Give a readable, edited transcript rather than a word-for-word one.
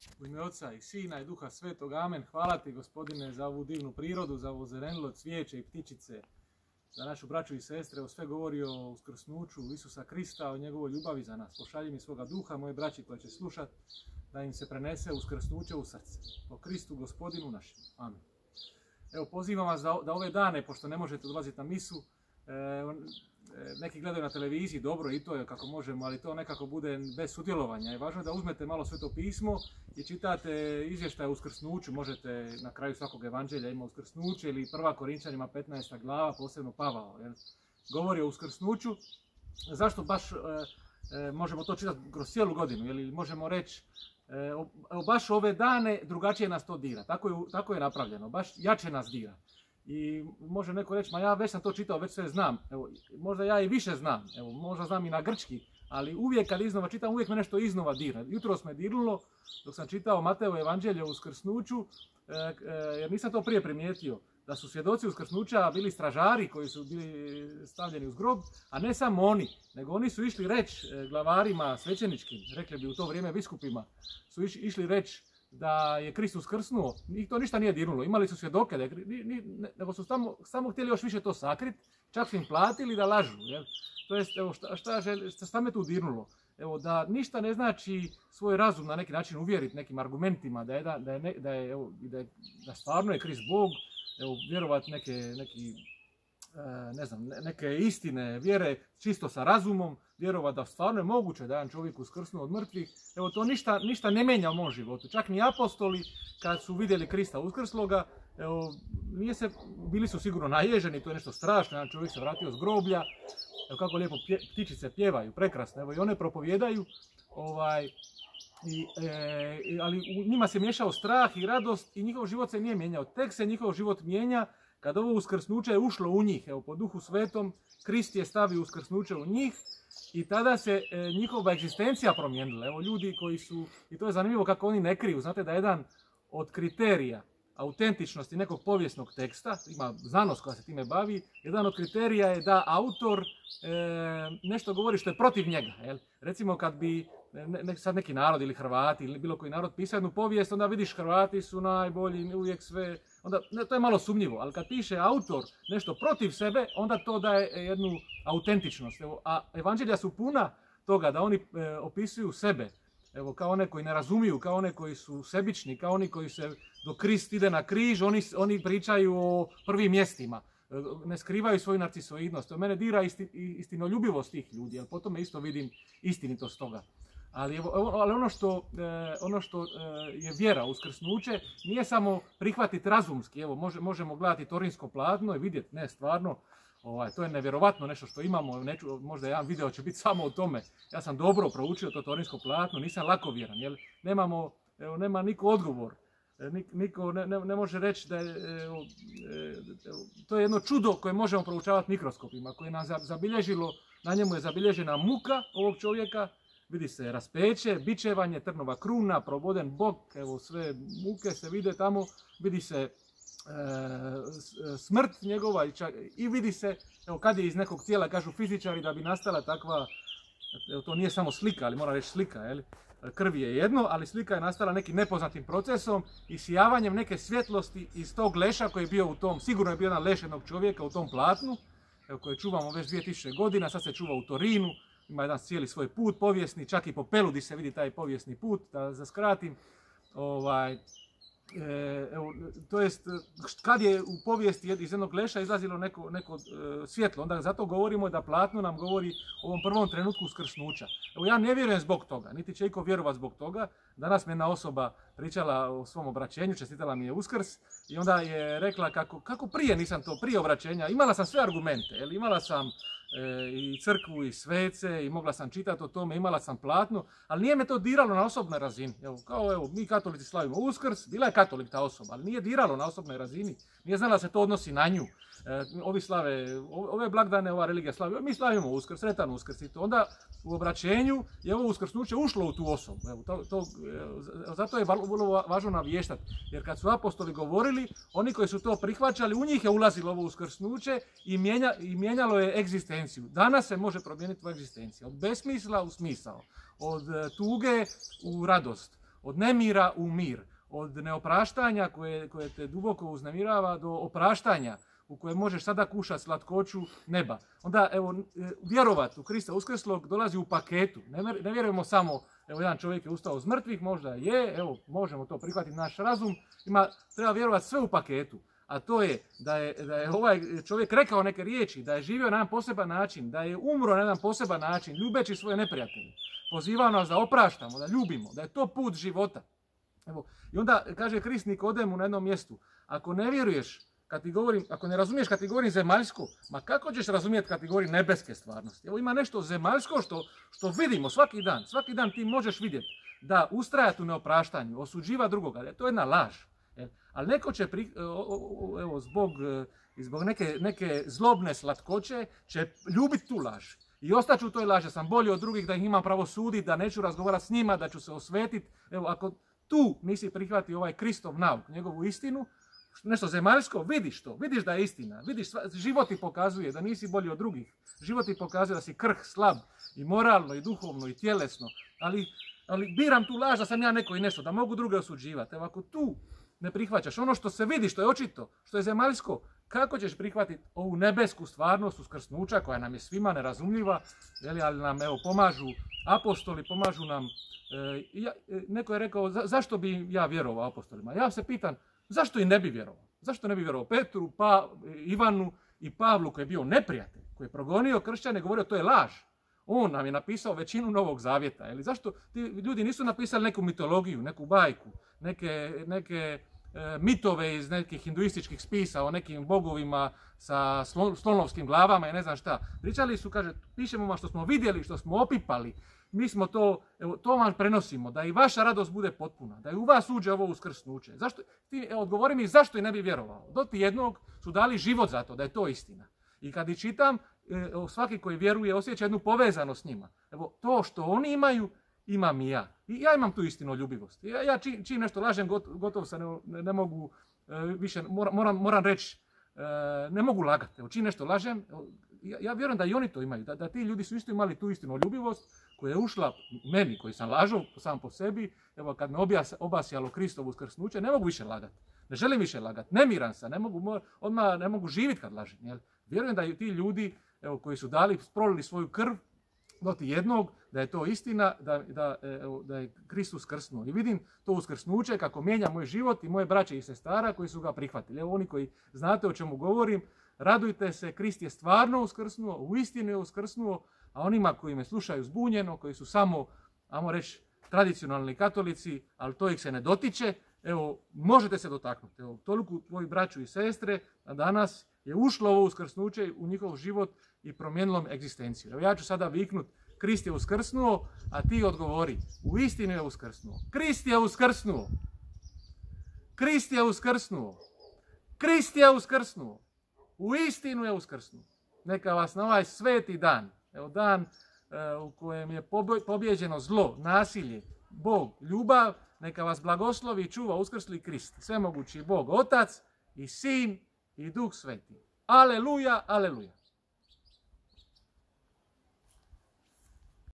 U ime Oca i Sina i Duha Svetog, amen. Hvala ti, Gospodine, za ovu divnu prirodu, za ovo zelenilo, cvijeće i ptičice, za našu braću i sestre. Evo sve govori o uskrsnuću Isusa Krista, o njegovoj ljubavi za nas. Pošalji mi svoga duha, moje braći koji će slušati, da im se prenese uskrsnuće u srce. Po Kristu Gospodinu našem. Amen. Evo, pozivam vas da ove dane, pošto ne možete dolaziti na misu, neki gledaju na televiziji, dobro i to je kako možemo, ali to nekako bude bez sudjelovanja. I važno je da uzmete malo Sveto pismo i čitate izvještaje o uskrsnuću. Možete na kraju svakog evanđelja ima uskrsnuće, ili 1. Korinčanima 15. glava, posebno Pavao govori o uskrsnuću. Zašto baš možemo to čitati kroz cijelu godinu, ili možemo reći baš ove dane drugačije nas to dira. Tako je napravljeno, baš jače nas dira. I može neko reći, ma ja već sam to čitao, već sve znam. Evo, možda ja i više znam, evo, možda znam i na grčki, ali uvijek kad iznova čitam, uvijek me nešto iznova dira. Jutros me dirnulo dok sam čitao Mateovo evanđelje o uskrsnuću, jer nisam to prije primijetio, da su svjedoci uskrsnuća bili stražari koji su bili stavljeni uz grob, a ne samo oni, nego oni su išli reći glavarima svećeničkim, rekli bi u to vrijeme biskupima, su išli reći da je Kristus uskrsnuo. Njih to ništa nije dirnulo, imali su svjedoke, nego su samo htjeli još više to sakriti, čak su im platili da lažu. Jel? To jest, evo, šta me tu dirnulo? Evo, da ništa ne znači svoj razum na neki način uvjeriti nekim argumentima, da stvarno je Krist Bog, evo, vjerovati neke istine, vjere čisto sa razumom, vjerovati da stvarno je moguće da jedan čovjek uskrsnuo od mrtvih. Evo, to ništa ne mijenja u mom životu. Čak ni apostoli, kad su vidjeli Krista uskrsloga, evo, bili su sigurno naježeni, to je nešto strašno, jedan čovjek se vratio s groblja, evo kako lijepo ptičice pjevaju, prekrasno, evo i one propovijedaju, ali u njima se miješao strah i radost i njihov život se nije mijenjao. Tek se njihov život mijenja kad ovo uskrsnuće je ušlo u njih. Evo, po Duhu Svetom, Krist je stavio uskrsnuće u njih i tada se njihova egzistencija promijenila. Evo, ljudi koji su, i to je zanimljivo kako oni ne kriju, znate da jedan od kriterija autentičnosti nekog povijesnog teksta, ima znanost koja se time bavi, jedan od kriterija je da autor nešto govori što je protiv njega. Jel? Recimo kad bi sad neki narod ili Hrvati ili bilo koji narod pisao jednu povijest, onda vidiš Hrvati su najbolji, uvijek sve, onda to je malo sumnjivo, ali kad piše autor nešto protiv sebe, onda to daje jednu autentičnost. Evo, a evanđelja su puna toga da oni opisuju sebe, evo, kao one koji ne razumiju, kao one koji su sebični, kao oni koji se dok Krist ide na križ, oni pričaju o prvim mjestima, ne skrivaju svoju narcisoidnost. To mene dira istinoljubivost tih ljudi, jer potom isto vidim istinitost toga. Ali ono što je vjera, uskrsnuće, nije samo prihvatiti razumski. Evo, možemo gledati torinsko platno i vidjeti, ne, stvarno, to je nevjerovatno nešto što imamo, možda jedan video će biti samo o tome. Ja sam dobro proučio to torinsko platno, nisam lakovjeran, jer nema niko odgovor. Niko ne može reći da je, to je jedno čudo koje možemo proučavati mikroskopima, koje nam zabilježilo, na njemu je zabilježena muka ovog čovjeka, vidi se raspeće, bičevanje, trnova kruna, proboden bok, evo sve muke se vide tamo, vidi se smrt njegova i vidi se, evo kad je iz nekog tijela, kažu fizičari, da bi nastala takva, evo to nije samo slika, ali mora reći slika, jel? Krv je jedno, ali slika je nastala nekim nepoznatim procesom i sijavanjem neke svjetlosti iz tog leša koji je bio u tom, sigurno je bio jedan leš jednog čovjeka u tom platnu, evo, koje čuvamo već 2000 godina, sad se čuva u Torinu, ima jedan cijeli svoj put povijesni, čak i po Peludi se vidi taj povijesni put, da skratim. To jest, kad je u povijesti iz jednog leša izlazilo neko svjetlo, onda zato govorimo da platno nam govori o ovom prvom trenutku uskrsnuća. Evo, ja ne vjerujem zbog toga, niti će iko vjerovati zbog toga. Danas me jedna osoba pričala o svom obraćenju, čestitala mi je Uskrs i onda je rekla kako prije nisam to, prije obraćenja, imala sam sve argumente, imala sam i crkvu i svece i mogla sam čitati o tome, imala sam platno, ali nije me to diralo na osobnoj razini. Evo, mi katolici slavimo Uskrs, bila je katolik ta osoba, ali nije diralo na osobnoj razini, nije znala da se to odnosi na nju. Ovi slave, ove blagdane, ova religija slavi, mi slavimo Uskrs, sretan Uskrs i to. Onda u obraćenju je ovo uskrsnuće ušlo u tu osobu. Zato je vrlo važno navještati, jer kad su apostoli govorili, oni koji su to prihvaćali, u njih je ulazilo ovo uskrsnuće i mijenjalo je egzistenciju. Danas se može promijeniti tvoja egzistencija, od besmisla u smisao, od tuge u radost, od nemira u mir, od neopraštanja koje te duboko uznemirava do opraštanja u kojem možeš sada kušati slatkoću neba. Onda, evo, vjerovat u Krista uskrslog dolazi u paketu. Ne vjerujemo samo, evo, jedan čovjek je ustao iz mrtvih, možda je, evo, možemo to prihvatiti naš razum, treba vjerovati sve u paketu. A to je da je ovaj čovjek rekao neke riječi, da je živio na jedan poseban način, da je umro na jedan poseban način, ljubeći svoje neprijatelje. Pozivao nas da opraštamo, da ljubimo, da je to put života. Evo, i onda kaže Krist Nikodemu na jednom mjestu, ako ne vjeruješ, ako ne razumiješ kad ti govorim zemaljsko, ma kako ćeš razumjeti kad ti govorim nebeske stvarnosti? Evo, ima nešto zemaljsko što vidimo svaki dan. Svaki dan ti možeš vidjeti da ustrajati u neopraštanju, osuđiva drugoga. To je jedna laž. Ali neko će, evo, zbog neke zlobne slatkoće, će ljubiti tu laž. I ostaću u toj laži, sam bolji od drugih, da ih imam pravo suditi, da neću razgovarati s njima, da ću se osvetiti. Evo, ako tu nisi prihvatio ovaj Kristov nauk, njegovu istinu, nešto zemaljsko, vidiš to, vidiš da je istina, vidiš, život ti pokazuje da nisi bolji od drugih, život ti pokazuje da si krh, slab, i moralno, i duhovno, i tjelesno, ali biram tu laž da sam ja neko i nešto, da mogu druge osuđivati. Evo, ako tu ne prihvaćaš ono što se vidi, što je očito, što je zemaljsko, kako ćeš prihvatiti ovu nebesku stvarnost uskrsnuća koja nam je svima nerazumljiva, ali nam, evo, pomažu apostoli, pomažu nam. Neko je rekao, zašto bi ja vjerovao apostolima? Ja se pitam, zašto i ne bi vjerovao? Zašto ne bi vjerovao Petru, Ivanu i Pavlu koji je bio neprijatelj, koji je progonio kršćane, govorio to je laž. On nam je napisao većinu Novog Zavjeta. Zašto ti ljudi nisu napisali neku mitologiju, neku bajku, neke mitove iz nekih hinduističkih spisa o nekim bogovima sa slonovskim glavama i ne znam šta. Pričali su, kaže, pišemo vam što smo vidjeli, što smo opipali. Mi smo to vam prenosimo, da i vaša radost bude potpuna, da i u vas uđe ovo uskrsnuće. Odgovori mi zašto i ne bi vjerovao. Do ti jednog su dali život za to, da je to istina. I kad ih čitam, svaki koji vjeruje osjeća jednu povezanost s njima. Evo, to što oni imaju, imam i ja. I ja imam tu istinoljubivost. Ja čim nešto lažem, gotovo se ne mogu više, moram reći, ne mogu lagati. Evo, čim nešto lažem, ja vjerujem da i oni to imaju, da ti ljudi su isto imali tu istinoljubivost koja je ušla meni, koji sam lažao sam po sebi. Evo, kad me obasjalo Kristovo uskrsnuće, ne mogu više lagati. Ne želim više lagati, nemiran sam, odmah ne mogu živjeti kad lažem. Jel? Vjerujem da i ti ljudi, evo, koji su prolili svoju krv do ti jednog, da je to istina, da je Kristus uskrsnuo. I vidim to uskrsnuće kako mijenja moj život i moje braće i sestara koji su ga prihvatili. Evo, oni koji znate o čemu govorim, radujte se, Krist je stvarno uskrsnuo, u istinu je uskrsnuo, a onima koji me slušaju zbunjeno, koji su samo, ajmo reći, tradicionalni katolici, ali to ih se ne dotiče, evo, možete se dotaknuti. Evo, toliko tvoji braću i sestre, a danas je ušlo ovo uskrsnuće u njihov život i promijenilo egzistenciju. Evo, ja ću sada viknut, Krist je uskrsnuo, a ti odgovori, u istinu je uskrsnuo. Krist je uskrsnuo. Krist je uskrsnuo. Krist je uskrsnuo. U istinu je uskrsnuo. Neka vas na ovaj sveti dan, evo, dan u kojem je pobjeđeno zlo, nasilje, Bog, ljubav, neka vas blagoslovi i čuva uskrsli Krist, svemogući Bog, Otac i Sin i Duh Sveti. Aleluja, aleluja.